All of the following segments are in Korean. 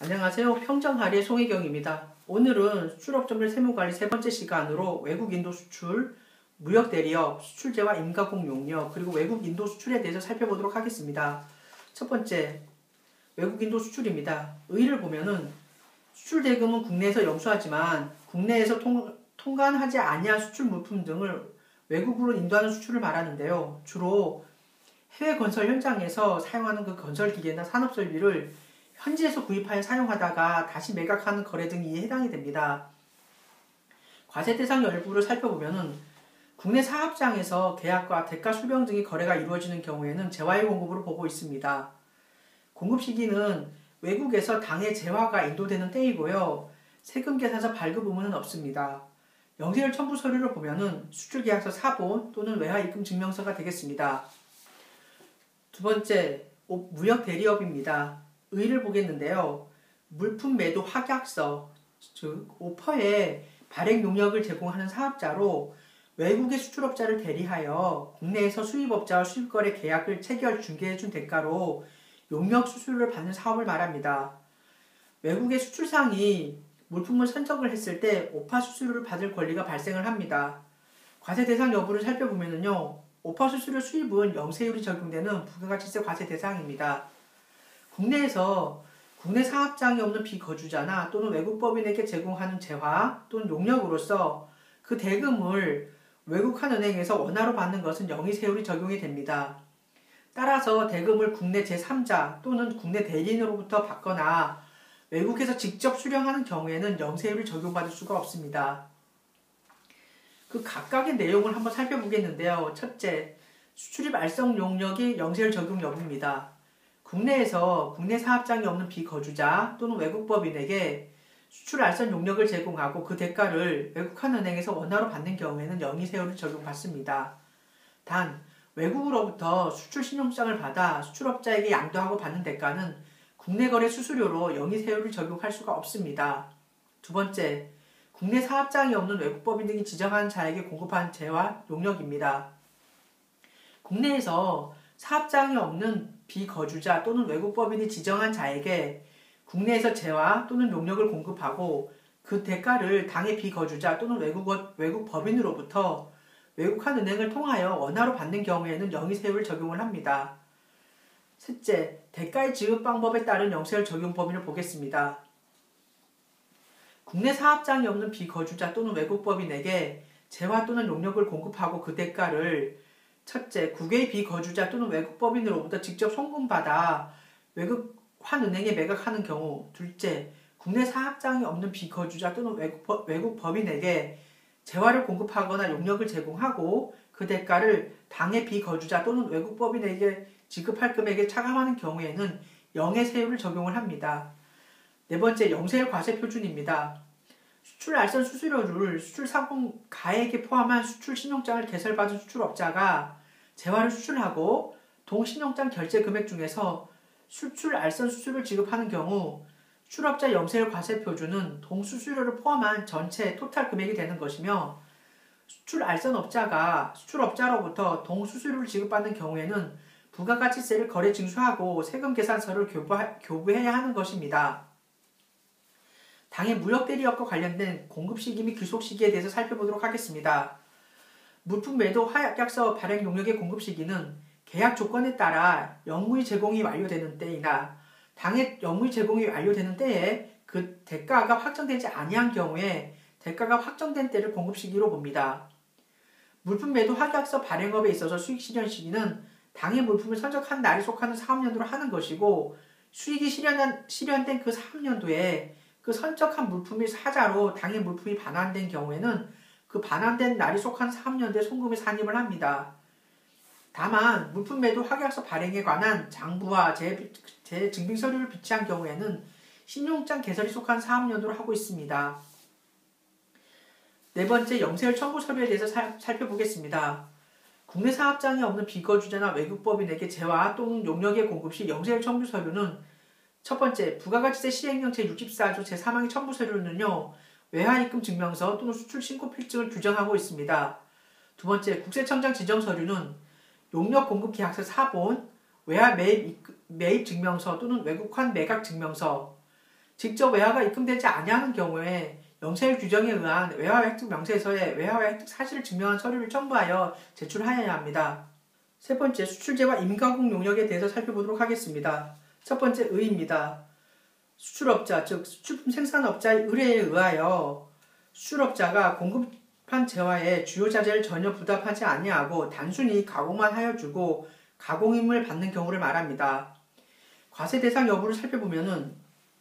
안녕하세요. 평정하리의 송혜경입니다. 오늘은 수출업종별 세무관리 세 번째 시간으로 외국 인도 수출, 무역 대리업, 수출제와 임가공 용역, 그리고 외국 인도 수출에 대해서 살펴보도록 하겠습니다. 첫 번째, 외국 인도 수출입니다. 의의를 보면은 수출 대금은 국내에서 영수하지만 국내에서 통관하지 아니한 수출 물품 등을 외국으로 인도하는 수출을 말하는데요. 주로 해외 건설 현장에서 사용하는 그 건설 기계나 산업 설비를 현지에서 구입하여 사용하다가 다시 매각하는 거래 등이 해당이 됩니다. 과세 대상 여부를 살펴보면은 국내 사업장에서 계약과 대가 수령 등의 거래가 이루어지는 경우에는 재화의 공급으로 보고 있습니다. 공급 시기는 외국에서 당해 재화가 인도되는 때이고요. 세금 계산서 발급 의무는 없습니다. 영세율 첨부 서류를 보면은 수출계약서 사본 또는 외화 입금 증명서가 되겠습니다. 두 번째, 무역 대리업입니다. 의의를 보겠는데요. 물품 매도 확약서, 즉 오퍼에 발행 용역을 제공하는 사업자로 외국의 수출업자를 대리하여 국내에서 수입업자와 수입거래 계약을 체결 중개해준 대가로 용역 수수료를 받는 사업을 말합니다. 외국의 수출상이 물품을 선적을 했을 때 오파 수수료를 받을 권리가 발생을 합니다. 과세 대상 여부를 살펴보면요. 오파 수수료 수입은 영세율이 적용되는 부가가치세 과세 대상입니다. 국내에서 국내 사업장이 없는 비거주자나 또는 외국 법인에게 제공하는 재화 또는 용역으로서 그 대금을 외국 한 은행에서 원화로 받는 것은 영위세율이 적용이 됩니다. 따라서 대금을 국내 제3자 또는 국내 대리인으로부터 받거나 외국에서 직접 수령하는 경우에는 영세율을 적용받을 수가 없습니다. 그 각각의 내용을 한번 살펴보겠는데요. 첫째, 수출입 알선 용역의 영세율 적용 여부입니다. 국내에서 국내 사업장이 없는 비거주자 또는 외국 법인에게 수출 알선 용역을 제공하고 그 대가를 외국 한 은행에서 원화로 받는 경우에는 영위세율을 적용받습니다. 단, 외국으로부터 수출 신용장을 받아 수출업자에게 양도하고 받는 대가는 국내 거래 수수료로 영위세율을 적용할 수가 없습니다. 두 번째, 국내 사업장이 없는 외국 법인 등이 지정한 자에게 공급한 재화 용역입니다. 국내에서 사업장이 없는 비거주자 또는 외국 법인이 지정한 자에게 국내에서 재화 또는 용역을 공급하고 그 대가를 당해 비거주자 또는 외국 법인으로부터 외국 한 은행을 통하여 원화로 받는 경우에는 영위세율을 적용을 합니다. 셋째, 대가의 지급 방법에 따른 영세율 적용 범위를 보겠습니다. 국내 사업장이 없는 비거주자 또는 외국 법인에게 재화 또는 용역을 공급하고 그 대가를 첫째, 국외 비거주자 또는 외국 법인으로부터 직접 송금받아 외국 한 은행에 매각하는 경우. 둘째, 국내 사업장이 없는 비거주자 또는 외국 법인에게 재화를 공급하거나 용역을 제공하고 그 대가를 당해 비거주자 또는 외국 법인에게 지급할 금액에 차감하는 경우에는 영해세율을 적용을 합니다. 네 번째, 영세율 과세 표준입니다. 수출 알선 수수료를 수출 상품 가액에 포함한 수출 신용장을 개설받은 수출업자가 재화를 수출하고 동신용장 결제 금액 중에서 수출 알선 수수료를 지급하는 경우 수출업자 영세율 과세 표준은 동수수료를 포함한 전체 토탈 금액이 되는 것이며 수출 알선업자가 수출업자로부터 동수수료를 지급받는 경우에는 부가가치세를 거래 징수하고 세금 계산서를 교부해야 하는 것입니다. 당해 무역대리업과 관련된 공급시기 및 귀속시기에 대해서 살펴보도록 하겠습니다. 물품 매도 확약서 발행 용역의 공급시기는 계약 조건에 따라 영무의 제공이 완료되는 때이나 당해 영무의 제공이 완료되는 때에 그 대가가 확정되지 아니한 경우에 대가가 확정된 때를 공급시기로 봅니다. 물품 매도 확약서 발행업에 있어서 수익실현 시기는 당해 물품을 선적한 날이 속하는 사업년도로 하는 것이고 수익이 실현된 그 사업년도에 그 선적한 물품이 사자로 당해 물품이 반환된 경우에는 그 반환된 날이 속한 사업년도에 송금이 산입을 합니다. 다만 물품 매도 확약서 발행에 관한 장부와 재증빙서류를 비치한 경우에는 신용장 개설이 속한 사업년도로 하고 있습니다. 네 번째, 영세율 첨부 서류에 대해서 살펴보겠습니다. 국내 사업장이 없는 비거주자나 외국 법인에게 재화 또는 용역의 공급 시 영세율 첨부 서류는 첫 번째, 부가가치세 시행령 제64조 제3항의 첨부 서류는요. 외화입금 증명서 또는 수출 신고 필증을 규정하고 있습니다. 두 번째, 국세청장 지정 서류는 용역 공급 계약서 사본, 외화 매입 증명서 또는 외국환 매각 증명서, 직접 외화가 입금되지 아니하는 경우에 영세율 규정에 의한 외화 획득 명세서에 외화 획득 사실을 증명한 서류를 첨부하여 제출하여야 합니다. 세 번째, 수출제와 임가공 용역에 대해서 살펴보도록 하겠습니다. 첫 번째, 의입니다. 수출업자, 즉 수출품 생산업자의 의뢰에 의하여 수출업자가 공급한 재화의 주요 자재를 전혀 부담하지 아니하고 단순히 가공만 하여 주고 가공임을 받는 경우를 말합니다. 과세 대상 여부를 살펴보면은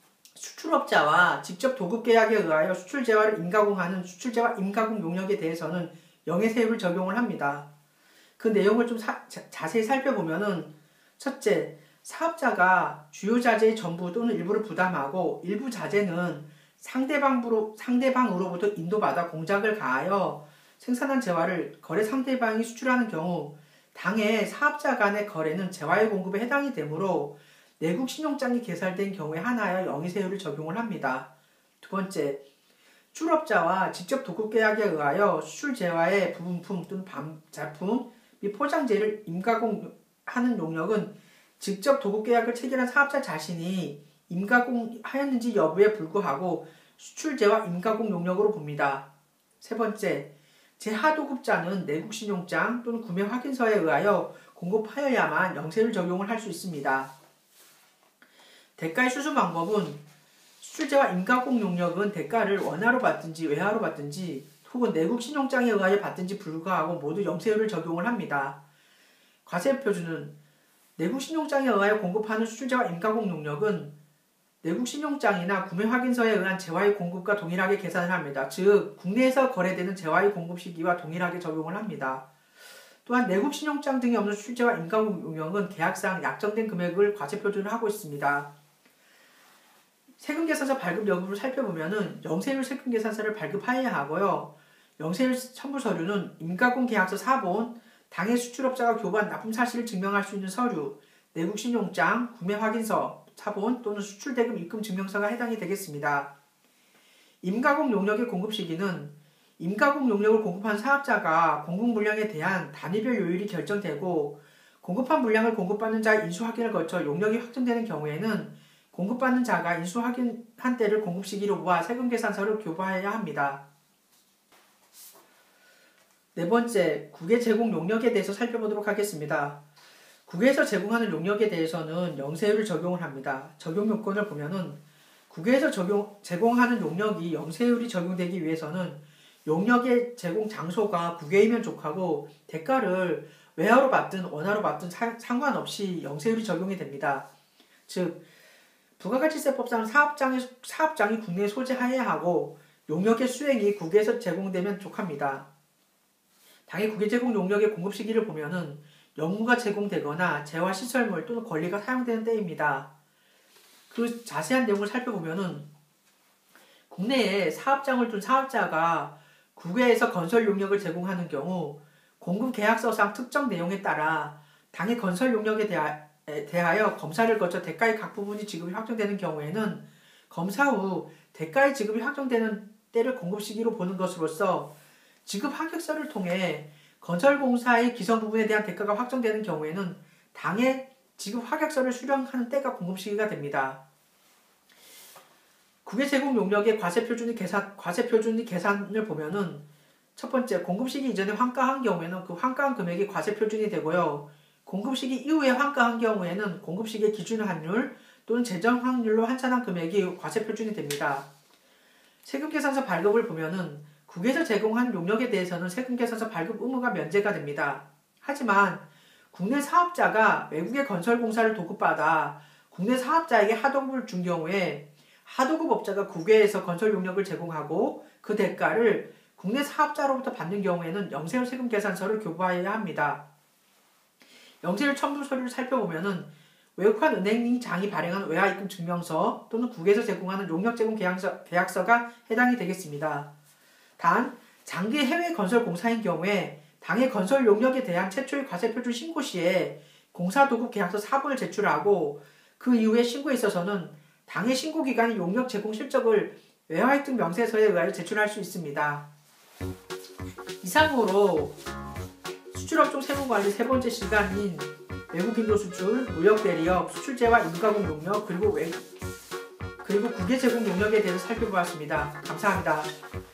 수출업자와 직접 도급 계약에 의하여 수출 재화를 임가공하는 수출재화 임가공 용역에 대해서는 영해세율을 적용을 합니다. 그 내용을 좀 자세히 살펴보면은 첫째, 사업자가 주요 자재의 전부 또는 일부를 부담하고 일부 자재는 상대방으로부터 인도받아 공작을 가하여 생산한 재화를 거래 상대방이 수출하는 경우 당해 사업자 간의 거래는 재화의 공급에 해당이 되므로 내국 신용장이 개설된 경우에 한하여 영의세율을 적용을 합니다. 두 번째, 출업자와 직접 도급 계약에 의하여 수출 재화의 부분품 또는 반자품 및 포장재를 임가공하는 용역은 직접 도급 계약을 체결한 사업자 자신이 임가공하였는지 여부에 불구하고 수출 재화 임가공 용역으로 봅니다. 세 번째, 제-하도급자는 내국 신용장 또는 구매 확인서에 의하여 공급하여야만 영세율 적용을 할 수 있습니다. 대가의 수수 방법은 수출재화 임가공 용역은 대가를 원화로 받든지 외화로 받든지 혹은 내국 신용장에 의하여 받든지 불구하고 모두 영세율을 적용을 합니다. 과세표준은 내국 신용장에 의하여 공급하는 수출재화 임가공 용역은 내국 신용장이나 구매 확인서에 의한 재화의 공급과 동일하게 계산을 합니다. 즉, 국내에서 거래되는 재화의 공급 시기와 동일하게 적용을 합니다. 또한 내국 신용장 등이 없는 수출재화 임가공 용역은 계약상 약정된 금액을 과세표준을 하고 있습니다. 세금계산서 발급 여부를 살펴보면은 영세율 세금계산서를 발급하여야 하고요. 영세율 첨부 서류는 임가공 계약서 사본, 당해 수출업자가 교부한 납품 사실을 증명할 수 있는 서류, 내국 신용장, 구매 확인서, 사본 또는 수출대금 입금 증명서가 해당이 되겠습니다. 임가공 용역의 공급 시기는 임가공 용역을 공급한 사업자가 공급 물량에 대한 단위별 요율이 결정되고 공급한 물량을 공급받는 자의 인수 확인을 거쳐 용역이 확정되는 경우에는 공급받는 자가 인수 확인한 때를 공급 시기로 모아 세금계산서를 교부하여야 합니다. 네 번째, 국외 제공 용역에 대해서 살펴보도록 하겠습니다. 국외에서 제공하는 용역에 대해서는 영세율을 적용을 합니다. 적용 요건을 보면은 국외에서 제공하는 용역이 영세율이 적용되기 위해서는 용역의 제공 장소가 국외이면 족하고 대가를 외화로 받든 원화로 받든 상관없이 영세율이 적용이 됩니다. 즉, 부가가치세법상 사업장이 국내에 소재하여야 하고 용역의 수행이 국외에서 제공되면 족합니다. 당해 국외 제공 용역의 공급 시기를 보면은 연무가 제공되거나 재화 시설물 또는 권리가 사용되는 때입니다. 그 자세한 내용을 살펴보면은 국내에 사업장을 둔 사업자가 국외에서 건설 용역을 제공하는 경우 공급 계약서상 특정 내용에 따라 당해 건설 용역에 대하여 검사를 거쳐 대가의 각 부분이 지급이 확정되는 경우에는 검사 후 대가의 지급이 확정되는 때를 공급 시기로 보는 것으로서 지급 합격서를 통해 건설공사의 기성 부분에 대한 대가가 확정되는 경우에는 당해 지급 합격서를 수령하는 때가 공급 시기가 됩니다. 국외 제공 용역의 과세표준이 계산을 보면은 첫 번째, 공급 시기 이전에 환가한 경우에는 그 환가한 금액이 과세표준이 되고요. 공급 시기 이후에 환가한 경우에는 공급 시기의 기준 환율 또는 재정 환율로 환산한 금액이 과세표준이 됩니다. 세금계산서 발급을 보면은 국외에서 제공한 용역에 대해서는 세금계산서 발급 의무가 면제가 됩니다. 하지만 국내 사업자가 외국의 건설공사를 도급받아 국내 사업자에게 하도급을 준 경우에 하도급 업자가 국외에서 건설 용역을 제공하고 그 대가를 국내 사업자로부터 받는 경우에는 영세율 세금계산서를 교부하여야 합니다. 영세율 첨부 서류를 살펴보면은 외국한 은행장이 발행한 외화입금 증명서 또는 국외에서 제공하는 용역 제공 계약서가 해당이 되겠습니다. 단, 장기 해외 건설 공사인 경우에 당해 건설 용역에 대한 최초의 과세표준 신고 시에 공사도급 계약서 4본을 제출하고 그 이후에 신고에 있어서는 당해 신고 기간의 용역 제공 실적을 외화획득 명세서에 의하여 제출할 수 있습니다. 이상으로 수출업종 세무관리 세 번째 시간인 외국인도 수출, 무역대리업, 수출재화 임가공 용역, 그리고 국외 제공 용역에 대해서 살펴보았습니다. 감사합니다.